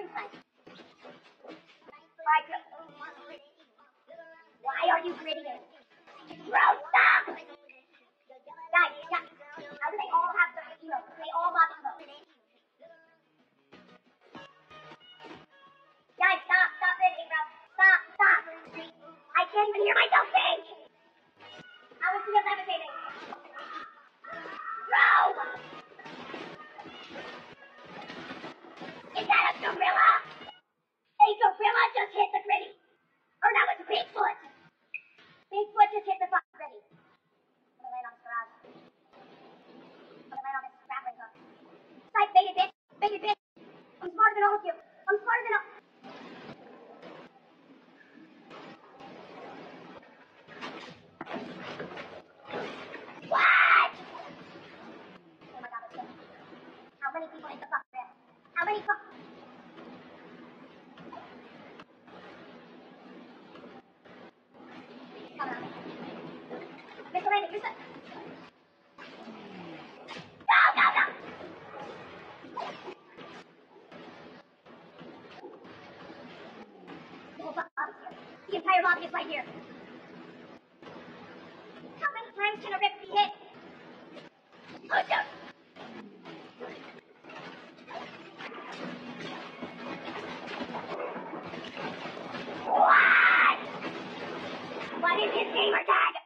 time. Alright, why are you gritting it? Bro, stop! Guys, how do they all have the emo? They all bought emo. Guys, stop editing, bro. Stop. I can't even hear myself think. I was still levitating. Bro! Is that a gorilla? A gorilla just hit the gritty. Or that was Bigfoot. Bigfoot just hit the fucking gritty. I'm gonna land on this garage. I'm gonna land on this grappling hook. Psych, baited bitch. Baited bitch. I'm smarter than all of you. I'm smarter than all. What? Oh my god, that's good. How many people hit the fucking rim? How many fuck? Coming on. Mr. Landon, you're set. No! The whole fucking lobby's here. The entire lobby is right here. How many times can a rip be hit? Oh, no. What? What is his gamer tag?